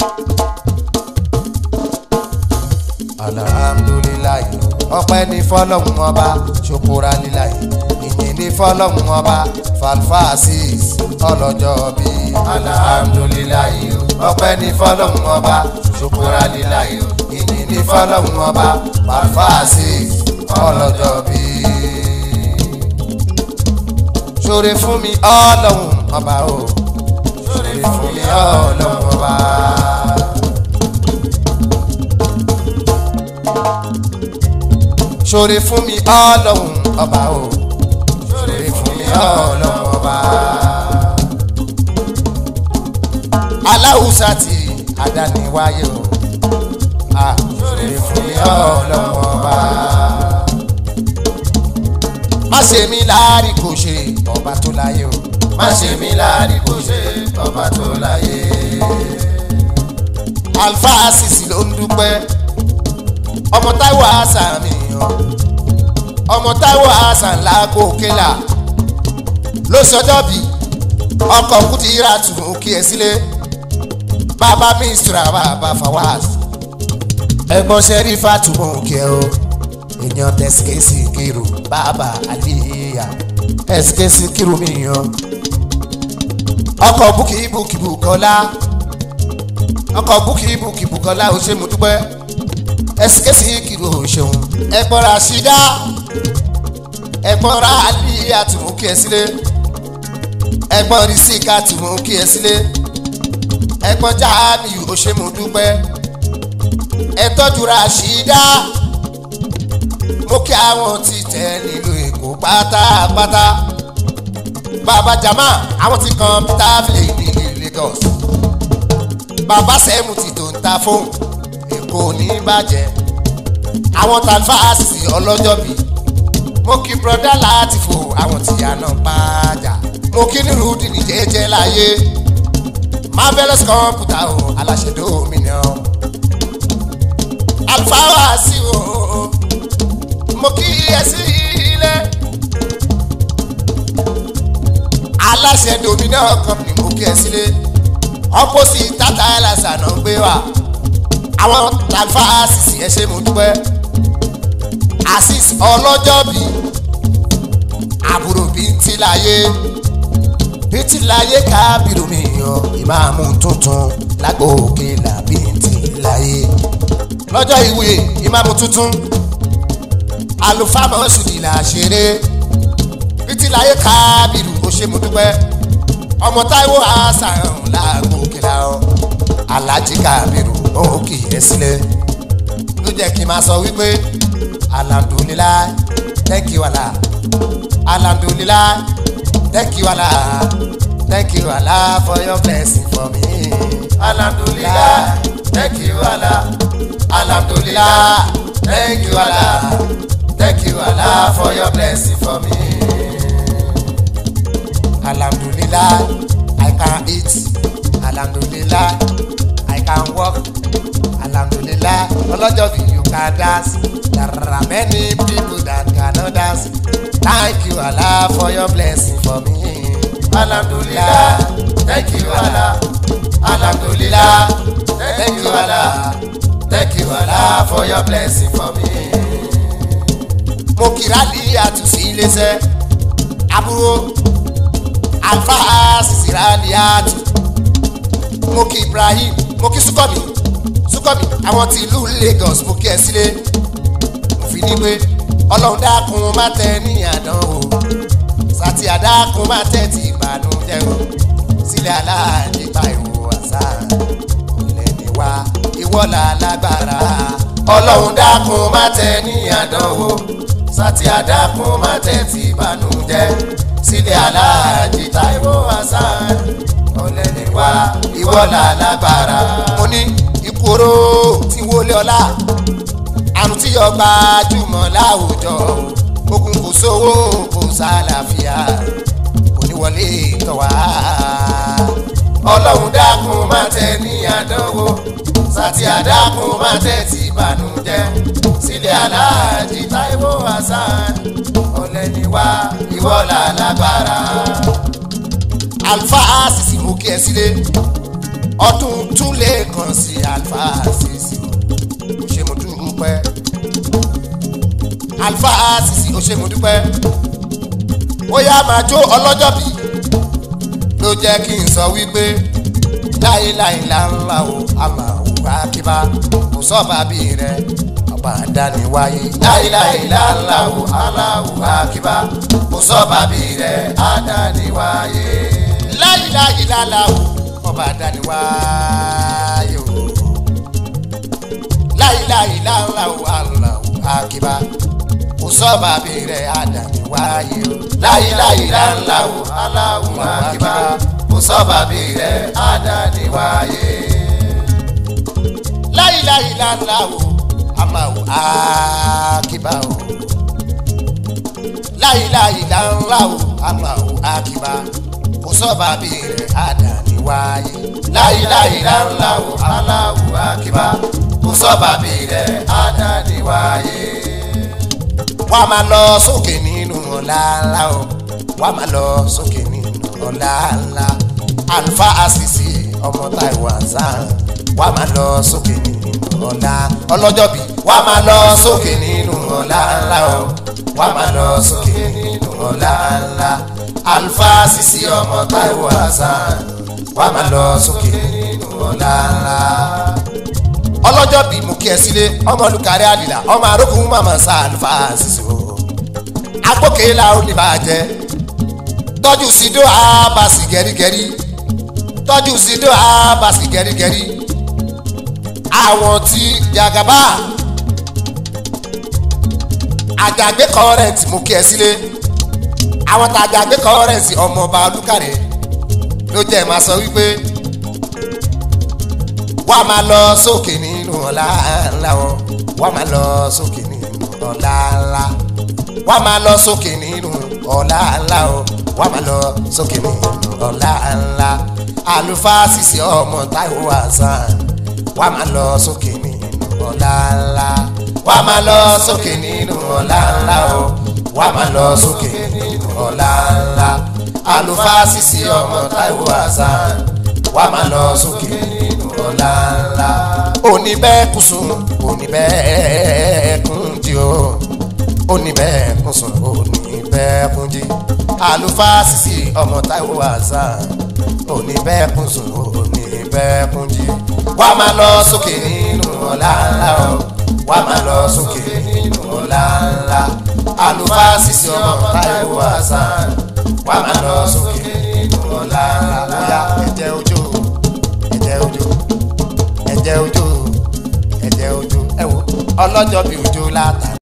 alhamdulilayi ọpẹ́ ní fọ́lọ́run ọba ṣokora lílayi ìyìn ní fọ́lọ́run ọba falfasis ọlọ́jọ́ bí. alhamdulilayi ọpẹ́ ní fọ́lọ́run ọba ṣokora lílayi ìyìn ní fọ́lọ́run ọba falfasis ọlọ́jọ́ bí. ṣoore fún mi ọlọ́run ọba o ṣoore fún mi ọlọ́run ọba. ṣoore fún mi ọlọ́run ọba o ṣoore fún mi ọlọ́run ọba. aláwùsá tí àdániwáyé o ṣoore fún mi ọlọ́run ọba. má ṣe mí láàrí kò ṣe ọba tó láyé o má ṣe mí láàrí kò ṣe ọba tó láyé. Alfa Asisi ló ń dúpẹ́ ọmọ Táíwò Hasan mi ọmọ Táíwò Hasan lágbo kéla ló sọjọ́ bí ọkọ̀ Kúdírà tún kí ẹ sílé bàbá Mistura bàbá Fawaz ẹ̀gbọ́n Ṣẹ́rífà tún mú kí ẹ o èèyàn tẹ̀síkẹ́sì kírù bàbá Aliya tẹ̀síkẹ́sì kírù mi yan ọkọ̀ búkì Bùkọ́lá ọkọ̀ búkì Bùkọ́lá ó ṣe mú dúpẹ́ ẹsikẹsi kìlọ̀ ṣeun ẹ̀gbọ́n Rashida ẹ̀gbọ́n Aliya tí mo kí ẹ sílé ẹ̀gbọ́n Risika tí mo kí ẹ sílé ẹ̀gbọ́n Jamiu ó ṣe mo dúpẹ́ ẹ tọ́jú Rashida mo kí àwọn tí tẹ nílùú Èkó pátápátá bàbá Jama àwọn tí kan Peter Village ní Lagos bàbá Sẹ́mu ti tó ń ta fóònù kò ní bàjẹ́ àwọn Alfa Asisi ọlọ́jọ́ bí mo kí broda láti fò àwọn tìyà náà pàjá mo kí nírúdì ní jẹ́jẹ́ láyé marvelous computer o aláṣẹ dominion Alfa Asisi o mo kí ẹ sí ilé aláṣẹ dominion company mo kí ẹ sílé opposite Tata Elasa náà gbé wá àwọn Alfa Asisi ẹ ṣé mo dúpẹ́ Asis ọlọ́jọ́ bí àbúrò bíntì láyé kábìrù mi yan ìmáàmù tuntun lágbo Òkèlà bíntì láyé lọ́jọ́ ìwé ìmáàmù tuntun àlùfáà Mọ́ṣúdì là ṣeré bíntì láyé kábìrù ó ṣé mo dúpẹ́ ọmọ Táíwò Hasan lágbo Òkèlà Alhaji Kábìrù ó kì í sílẹ̀ ló jẹ́ kí n máa sọ wípé alhamdulillah thank you Allah alhamdulillah thank you Allah thank you Allah for your blessing for me alhamdulillah thank you Allah alhamdulillah thank you Allah thank you Allah for your blessing for me alhamdulillah I can eat alhamdulillah I can walk alhamdulillah ọlọ́jọ́ bí you can dance there are many people that cannot dance thank you Allah for your blessing for me alhamdulillah thank you Allah alhamdulillah thank you Allah thank you Allah for your blessing for me. mo kira ní àtúnṣe iléeṣẹ́ àbúrò Alfa Asisi Raliatu mo kí Ibrahim mo kí Sukomi àwọn tí ìlú Lagos mo kí ẹ sílé mo fi ní pé Ọlọ́run dákun má tẹ ní àdánwò sátì àdákun má tẹ ti ìbànújẹ́ o sílẹ̀ Alhaji Táíwò Hasan olẹ́ni wá ìwọ́lá lágbára Ọlọ́run dákun má tẹ ní àdánwò sátì àdákun má tẹ ti ìbànújẹ́ sílẹ̀ Alhaji Táíwò Hasan olẹ́ni wá ìwọ́lá lágbára. mo ní ìkóró tí wọlé ọlá àrùn tí yọ gbajúmọ̀ láwùjọ ogun kò sówó kò sálàáfíà oníwọlé tọ̀ wá. Ọlọ́run dákun má tẹ ní àdánwò sátì àdákun má tẹ ti ìbànújẹ́ sílẹ̀ Alhaji Táíwò Hasan ọlẹ́ni wá ìwọ́lá lágbára. Alfa Asisi mú kí ẹ sílé ọdún tún lè lẹ́ẹ̀kan sí Alfa Sisi ó ṣe mo dúpẹ́ Alfa Sisi ó ṣe mo dúpẹ́ ó yá máa jó ọlọ́jọ́bí ló jẹ́ kí n sọ wípé láìláìlá ńlá o Allahu Akbar kò sọ́ba bí rẹ̀ ọba àdániwáyé láìláìlá ńlá o Allahu Akbar kò sọ́ba bí rẹ̀ àdániwáyé láìláìlá ńlá o ọba àdániwáyé o láìláìlá ńlá o Allahu Akbar kò sọ́ba bí rẹ̀ àdániwáyé o láìláìlá ńlá o Allahu Akbar kò sọ́ba bí rẹ̀ àdániwáyé láìláìlá ńlá o Allahu Akbar o láìláìlá ńlá o Allahu Akbar kò sọ́ba bí rẹ̀ àdániwáyé láìláìlá ńlá o Allahu Akbar kò sọ́ba bí rẹ̀ àdániwáyé. wà á máa lọ sókè nínú ọ̀la ńlá o wà á máa lọ sókè nínú ọ̀la ńlá Alfa Sisi ọmọ Taiwan Zan wà á máa lọ sókè nínú ọ̀la ọlọ́jọ́bí wà á máa lọ sókè nínú ọ̀la ńlá o wà á máa lọ sókè nínú ọ̀la ńlá Alfa Sisi ọmọ Taiwan Zan wà á máa lọ sókè nínú ọ̀la ńlá ọlọ́jọ́bí mú kí ẹ sílé ọmọ olùkárí àdìlà ọmọ arókùn màmá sa Alfa Sisi o agbókèélà oníbàjẹ́ tọ́jú sídó àbàsì gẹ́rígẹ́rí tọ́jú sídó àbàsì gẹ́rígẹ́rí àwọn tí Jagaba àjàgbé kọ́rẹ́ǹtì mú kí ẹ sílé àwọn tá àjàgbé kọ́rẹ́ǹtì ọmọọba olùkárí ló jẹ́ máa sọ wípé wà á máa lọ sókè nínú ọ̀la ńlá wọn wà á máa lọ sókè nínú ọ̀la ńlá wà á máa lọ sókè nínú ọ̀la ńlá o wà á máa lọ sókè nínú ọ̀la ńlá Alfa Sisi ọmọ Taiwan Zan wà á máa lọ sókè nínú ọ̀la ńlá wà á máa lọ sókè nínú ọ̀la ńlá o wà á máa lọ sókè nínú ọ̀la ńlá Alfa Sisi ọmọ Taiwan Zan wà á máa lọ sókè nínú ọ̀la ńlá oníbẹ̀kùsùn oníbẹ̀kùnjì o oníbẹ̀kùsùn oníbẹ̀kùnjì Alfa Sisi ọmọ Taiwan Zan oníbẹ̀kùsùn oníbẹ̀kùnjì wà á máa lọ sókè nínú ọ̀la ńlá o wà á máa lọ sókè nínú ọ̀la ńlá Alfa Sisi ọmọ Taiwan Zan wà á máa lọ sókè nínú ọ̀la ńlá ẹ̀jẹ̀ ojú ẹ̀jẹ̀ ojú ẹ̀wò ọlọ́jọ́ bí ojú látà.